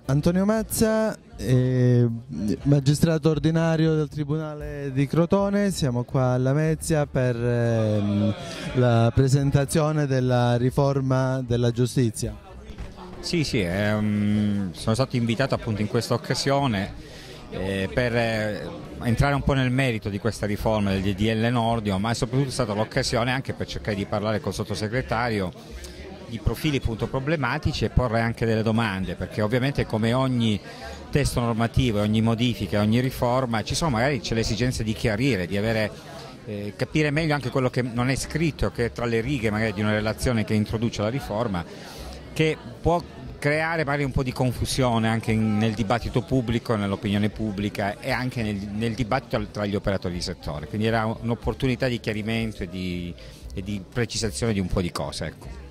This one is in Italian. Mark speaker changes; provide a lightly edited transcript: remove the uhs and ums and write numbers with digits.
Speaker 1: Antonio Mazza, magistrato ordinario del Tribunale di Crotone. Siamo qua a Lamezia per la presentazione della riforma della giustizia.
Speaker 2: Sì, sono stato invitato appunto in questa occasione per entrare un po' nel merito di questa riforma del DDL Nordio, ma è soprattutto stata l'occasione anche per cercare di parlare col sottosegretario di profili appunto problematici e porre anche delle domande, perché ovviamente come ogni testo normativo, ogni modifica, ogni riforma magari c'è l'esigenza di chiarire, di avere capire meglio anche quello che non è scritto, che è tra le righe magari di una relazione che introduce la riforma, che può creare magari un po' di confusione anche nel dibattito pubblico, nell'opinione pubblica e anche nel dibattito tra gli operatori di settore. Quindi era un'opportunità di chiarimento e di precisazione di un po' di cose, ecco.